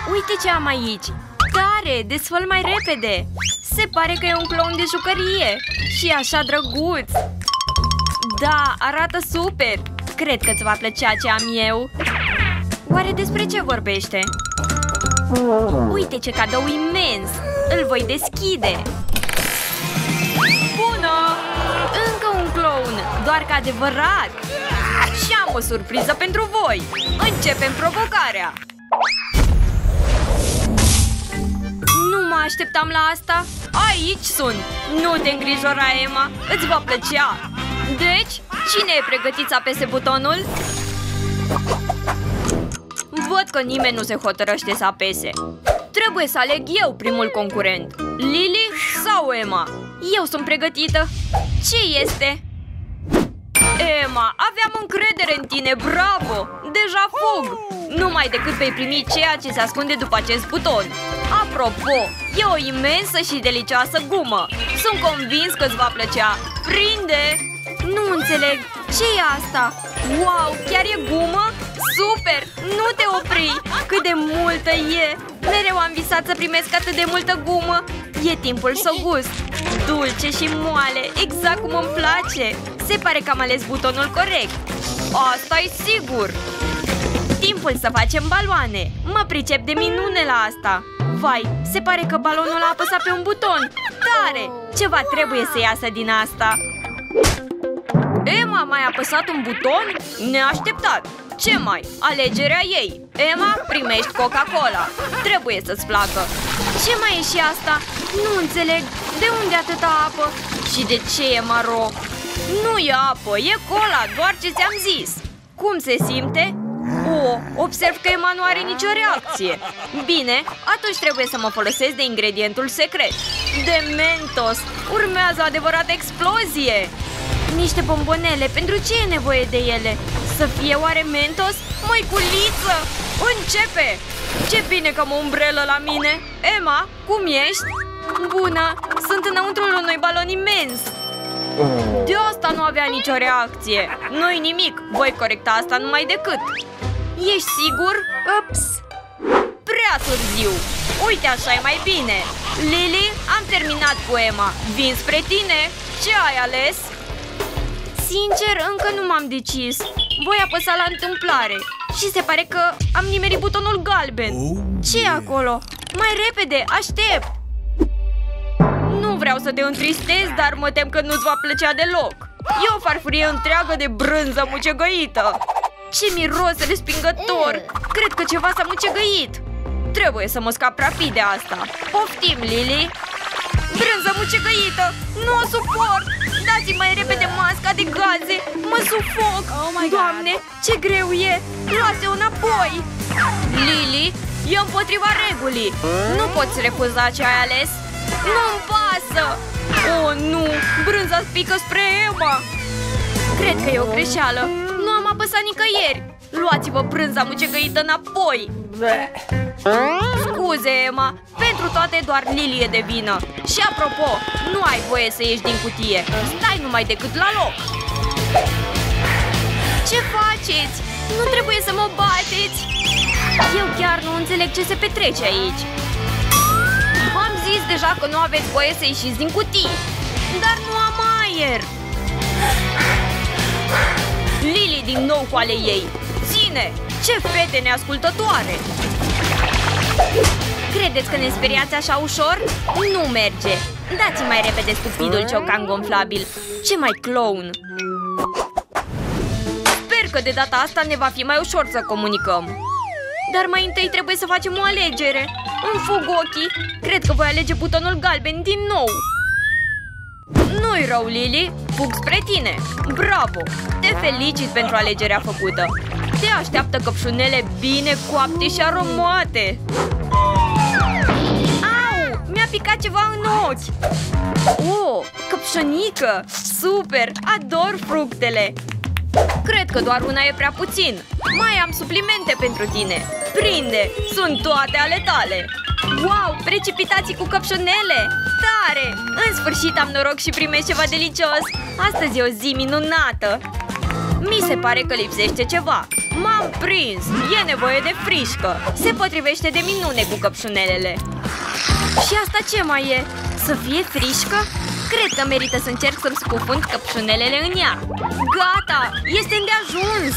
uite ce am aici! Tare! Desfăl mai repede! Se pare că e un clown de jucărie! Și e așa drăguț! Da, arată super! Cred că îți va plăcea ce am eu! Oare despre ce vorbește? Uite ce cadou imens! Îl voi deschide! Bună! Încă un clown! Doar că adevărat! Și am o surpriză pentru voi! Începem provocarea! Nu mă așteptam la asta! Aici sunt! Nu te îngrijora, Emma! Îți va plăcea! Deci, cine e pregătit să apese butonul? Văd că nimeni nu se hotărăște să apese. Trebuie să aleg eu primul concurent. Lily sau Emma? Eu sunt pregătită. Ce este? Emma, aveam încredere în tine, bravo! Deja fug! Numai decât vei primi ceea ce se ascunde după acest buton. Apropo, e o imensă și delicioasă gumă. Sunt convins că îți va plăcea. Prinde! Nu înțeleg. Ce e asta? Wow, chiar e gumă? Super! Nu te opri! Cât de multă e! Mereu am visat să primesc atât de multă gumă. E timpul să o gust. Dulce și moale, exact cum îmi place. Se pare că am ales butonul corect. Asta-i sigur. Timpul să facem baloane. Mă pricep de minune la asta. Vai, se pare că balonul a apăsat pe un buton. Tare! Ceva trebuie să iasă din asta. Emma a mai apăsat un buton? Neașteptat. Ce mai? Alegerea ei. Emma, primești Coca-Cola. Trebuie să-ți placă. Ce mai e și asta? Nu înțeleg. De unde atâta apă? Și de ce e maro? Nu e apă, e cola, doar ce ți-am zis. Cum se simte? Observ că Emma nu are nicio reacție. Bine, atunci trebuie să mă folosesc de ingredientul secret. De Mentos. Urmează o adevărată explozie. Niște bombonele, pentru ce e nevoie de ele? Să fie oare Mentos? Măiculiță! Începe! Ce bine că am o umbrelă la mine! Emma, cum ești? Bună! Sunt înăuntrul unui balon imens! De asta nu avea nicio reacție! Nu-i nimic, voi corecta asta numai decât! Ești sigur? Ups! Prea târziu! Uite, așa e mai bine! Lily, am terminat cu Emma! Vin spre tine! Ce ai ales? Sincer, încă nu m-am decis. Voi apăsa la întâmplare. Și se pare că am nimerit butonul galben. Ce e acolo? Mai repede, aștept! Nu vreau să te întristez, dar mă tem că nu-ți va plăcea deloc. E o farfurie întreagă de brânză mucegăită. Ce miros respingător! Cred că ceva s-a mucegăit. Trebuie să mă scap rapid de asta. Poftim, Lily! Brânză mucegăită! Nu o suport! Dați-mi mai repede masca de gaze! Mă sufoc! Doamne, ce greu e! Luați-o înapoi! Lily, e împotriva regulii! Nu poți refuza ce ai ales! Nu-mi pasă! Oh, nu! Brânza pică spre Emma! Cred că e o greșeală! Nu am apăsat nicăieri! Luați-vă brânza mucegăită înapoi! Scuze, Emma, pentru toate doar Lily e de vină. Și apropo, nu ai voie să ieși din cutie. Stai numai decât la loc. Ce faceți? Nu trebuie să mă bateți. Eu chiar nu înțeleg ce se petrece aici. V-am zis deja că nu aveți voie să ieșiți din cutii. Dar nu am aer. Lily din nou cu ale ei. Ține! Ce fete neascultătoare! Credeți că ne speriați așa ușor? Nu merge! Dați-mi mai repede stupidul ciocan gonflabil! Ce mai clown! Sper că de data asta ne va fi mai ușor să comunicăm. Dar mai întâi trebuie să facem o alegere. Îmi fug ochii. Cred că voi alege butonul galben din nou. Nu-i rău, Lily. Fug spre tine. Bravo! Te felicit pentru alegerea făcută. Te așteaptă căpșunele bine coapte și aromate. Au! Mi-a picat ceva în ochi. Oh, căpșunică! Super! Ador fructele! Cred că doar una e prea puțin. Mai am suplimente pentru tine. Prinde! Sunt toate ale tale. Wow! Precipitații cu căpșunele! Tare! În sfârșit am noroc și primești ceva delicios. Astăzi e o zi minunată. Mi se pare că lipsește ceva. M-am prins! E nevoie de frișcă! Se potrivește de minune cu căpșunelele. Și asta ce mai e? Să fie frișcă? Cred că merită să încerc să-mi scufund căpșunelele în ea. Gata! Este îndeajuns!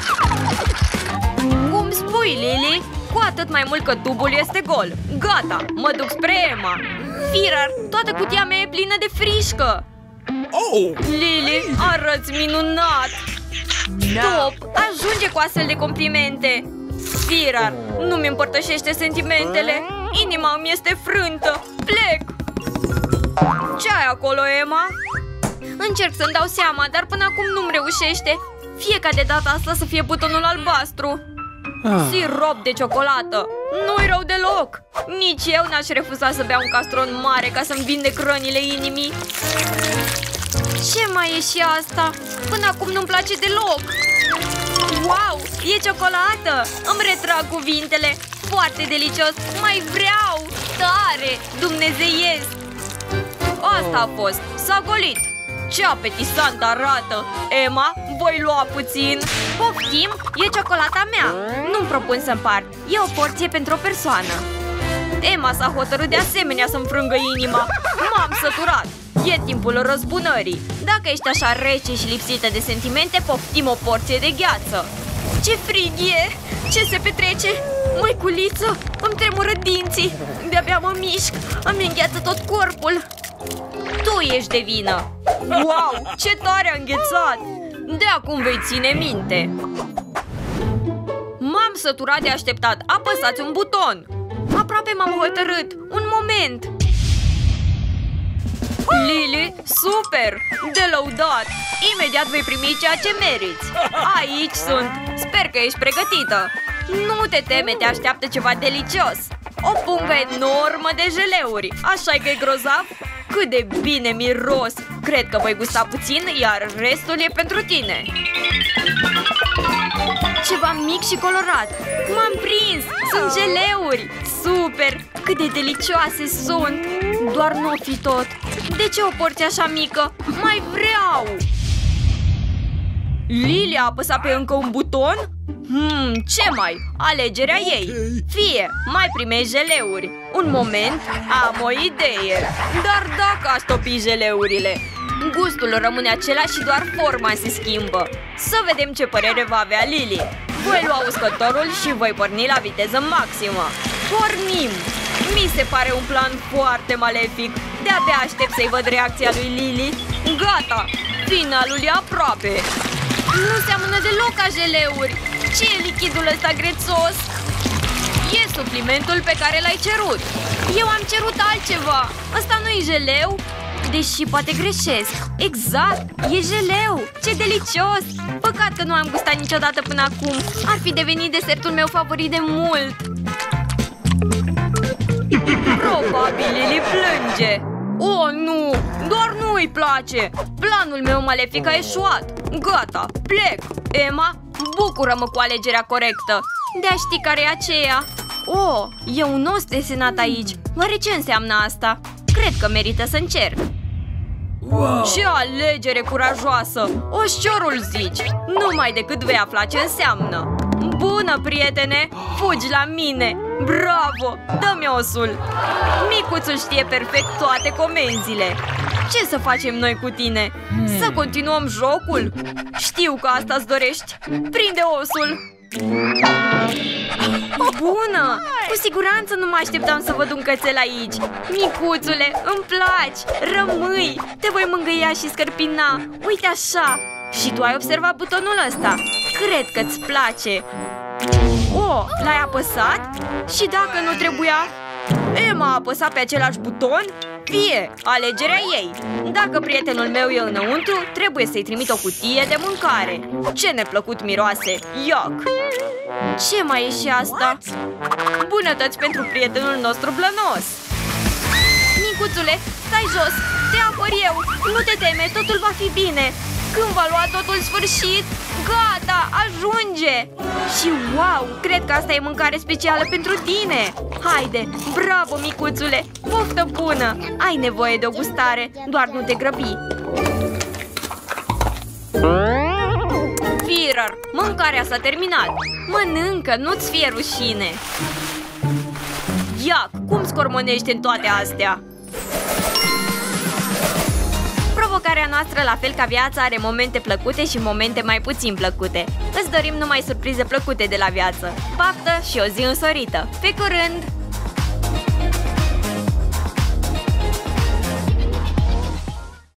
Cum spui, Lily? Cu atât mai mult că tubul este gol. Gata! Mă duc spre Emma. Firar, toată cutia mea e plină de frișcă. Lily, arăți minunat! Stop! Ajunge cu astfel de complimente! Firar, nu-mi împărtășește sentimentele. Inima îmi este frântă. Plec! Ce ai acolo, Emma? Încerc să-mi dau seama, dar până acum nu-mi reușește. Fie ca de data asta să fie butonul albastru. Sirop de ciocolată. Nu-i rău deloc. Nici eu n-aș refuza să beau un castron mare ca să-mi vindec rănile inimii. Ce mai e și asta? Până acum nu-mi place deloc. Wow, e ciocolată! Îmi retrag cuvintele. Foarte delicios. Mai vreau. Tare, dumnezeiesc. Asta a fost. S-a golit. Ce apetisant arată! Emma, voi lua puțin? Poftim, e ciocolata mea. Nu-mi propun să împart. E o porție pentru o persoană. Emma s-a hotărât de asemenea să-mi frângă inima. M-am săturat. E timpul răzbunării. Dacă ești așa rece și lipsită de sentimente, poftim o porție de gheață. Ce frig e! Ce se petrece? Măiculiță, îmi tremură dinții. De-abia mă mișc. Îmi îngheață tot corpul. Tu ești de vină. Wow, ce tare a înghețat! De acum vei ține minte. M-am săturat de așteptat. Apăsați un buton. Aproape m-am hotărât. Un moment. Lily, super! De lăudat! Imediat vei primi ceea ce meriți. Aici sunt. Sper că ești pregătită. Nu te teme, te așteaptă ceva delicios. O pungă enormă de jeleuri. Așa că e grozav? Cât de bine miros! Cred că voi gusta puțin, iar restul e pentru tine. Ceva mic și colorat. M-am prins! Sunt jeleuri! Super! Cât de delicioase sunt! Doar nu fi tot. De ce o porție așa mică? Mai vreau! Lily a apăsat pe încă un buton? Ce mai? Alegerea ei. Fie, mai primești jeleuri. Un moment, am o idee. Dar dacă aș topi jeleurile? Gustul rămâne același și doar forma se schimbă. Să vedem ce părere va avea Lily. Voi lua uscătorul și voi porni la viteză maximă. Pornim! Mi se pare un plan foarte malefic. De-abia aștept să-i văd reacția lui Lily. Gata! Finalul e aproape. Nu seamănă deloc ca jeleuri. Ce e lichidul ăsta grețos? E suplimentul pe care l-ai cerut. Eu am cerut altceva. Ăsta nu-i jeleu? Deși poate greșesc. Exact, e jeleu. Ce delicios. Păcat că nu am gustat niciodată până acum. Ar fi devenit desertul meu favorit de mult. Probabil Lily plânge. Oh, nu! Doar nu îi place! Planul meu malefic a eșuat! Gata, plec! Emma, bucură-mă cu alegerea corectă! De-a ști care e aceea! Oh, e un os desenat aici! Oare ce înseamnă asta? Cred că merită să încerc! Wow. Ce alegere curajoasă! Oșciorul zici! Numai decât vei afla ce înseamnă! Bună, prietene! Fugi la mine! Bravo! Dă-mi osul! Micuțul știe perfect toate comenzile. Ce să facem noi cu tine? Să continuăm jocul? Știu că asta-ți dorești. Prinde osul! Bună! Cu siguranță nu mă așteptam să văd un cățel aici. Micuțule, îmi placi! Rămâi! Te voi mângâia și scărpina. Uite așa! Și tu ai observat butonul ăsta. Cred că-ți place. Oh, l-ai apăsat? Și dacă nu trebuia? Emma a apăsat pe același buton? Fie, alegerea ei. Dacă prietenul meu e înăuntru, trebuie să-i trimit o cutie de mâncare. Ce neplăcut miroase! Ioc! Ce mai e și asta? Bunătăți pentru prietenul nostru blănos! Micuțule, stai jos! Te apăr eu! Nu te teme, totul va fi bine! Când va lua totul sfârșit, gata, ajunge! Și wow, cred că asta e mâncare specială pentru tine! Haide, bravo, micuțule! Poftă bună! Ai nevoie de o gustare, doar nu te grăbi! Firar, Mâncarea s-a terminat. Mănâncă, nu-ți fie rușine. Iac, cum scormonești în toate astea? Provocarea noastră, la fel ca viața, are momente plăcute și momente mai puțin plăcute. Îți dorim numai surprize plăcute de la viață. Baftă și o zi însorită! Pe curând!